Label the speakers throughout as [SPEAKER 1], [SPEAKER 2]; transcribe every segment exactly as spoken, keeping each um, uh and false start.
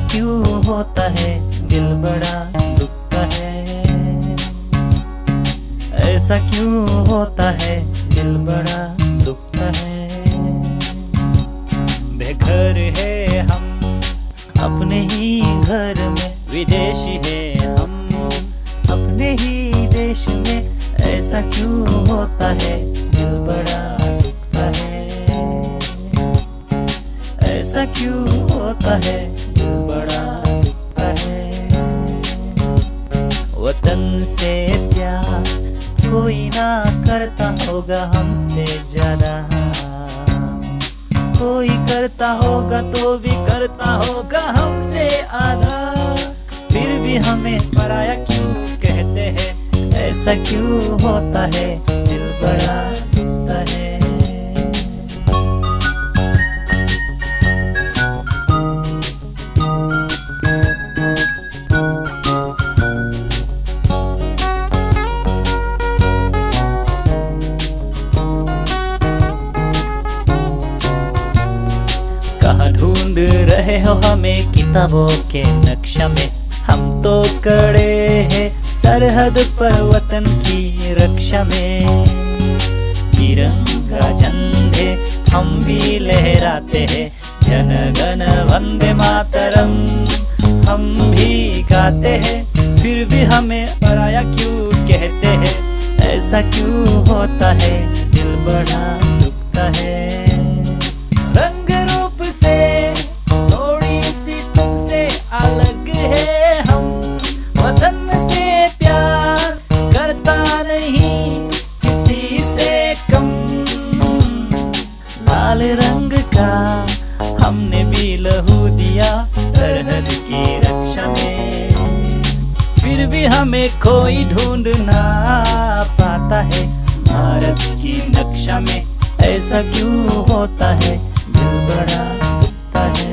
[SPEAKER 1] क्यों होता है, दिल बड़ा दुखता है। ऐसा क्यों होता है, दिल बड़ा दुखता है। बेघर है हम अपने ही घर में, विदेशी है हम अपने ही देश में। ऐसा क्यों होता है, दिल बड़ा दुखता है। ऐसा क्यों होता है, दिल बड़ा दुखता है। वतन से प्यार कोई ना करता होगा हमसे ज्यादा, कोई करता होगा तो भी करता होगा हमसे आधा। फिर भी हमें पराया क्यों कहते हैं, ऐसा क्यों होता है, दिल बड़ा दुखता है। कहाँ ढूंढ रहे हो हमें किताबों के नक्शा में, हम तो खड़े हैं सरहद पर वतन की रक्षा में। तिरंगा झंडे हम भी लहराते हैं, जन गण वंदे मातरम हम भी गाते हैं। फिर भी हमें पराया क्यों कहते हैं, ऐसा क्यों होता है, दिल बड़ा दुखता है। रंग रूप से थोड़ी सी तुमसे अलग है हम, वतन से प्यार करता नहीं किसी से कम। लाल रंग का हमने भी लहू दिया सरहद की रक्षा में। फिर भी हमें कोई ढूंढ ना पाता है भारत की नक्शा में। ऐसा क्यों होता है, दिल बड़ा दुखता है।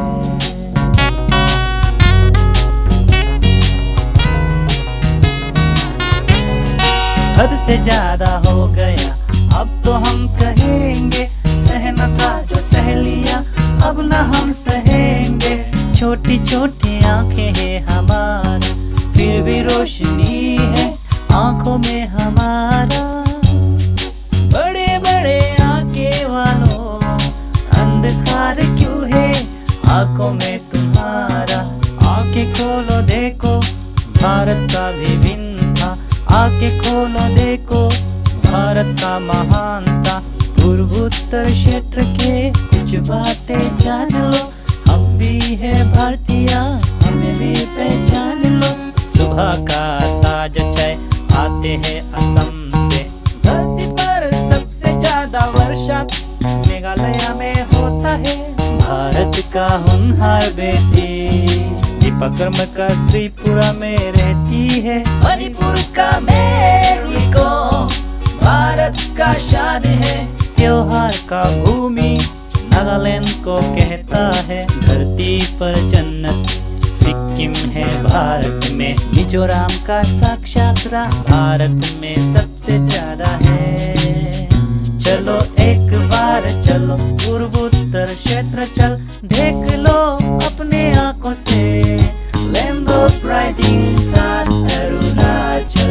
[SPEAKER 1] हद से ज्यादा हो गया अब तो हम कहेंगे, सहना था जो सह लिया अब ना हम सहेंगे। छोटी छोटी आंखें हैं हमारी, फिर भी रोशनी है आंखों में हमारा। बड़े बड़े आंखें वालों अंधकार क्यों है आंखों में तुम्हारा। आंखें खोलो देखो भारत का विभिन्न था, आंखें खोलो देखो भारत का महानता। पूर्वोत्तर क्षेत्र के कुछ बातें जान लो, हम भी है भारतीय हमें भी पहचान लो। सुबह का ताजा चाय आते हैं असम से, धरती पर सबसे ज्यादा वर्षा मेघालय में होता है। भारत का होनहार बेटी दीपा कर्मकर त्रिपुरा में रहती है। मणिपुर का मेरुको भारत का शान है। त्योहार का भूमि नागालैंड को कहता है। धरती पर जन्नत सिक्किम है भारत में। मिजोरम का साक्षात्रा भारत में सबसे ज्यादा है। चलो एक बार चलो पूर्वोत्तर क्षेत्र चल, देख लो अपने आंखों से रेनबो राइडिंग साथ अरुणाचल।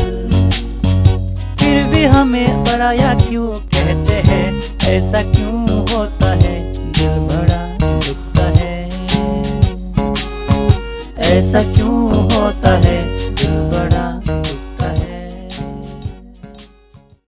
[SPEAKER 1] फिर भी हमें पराया क्यों कहते हैं, ऐसा क्यों होता है, दिल बड़ा दुखता है। ऐसा क्यों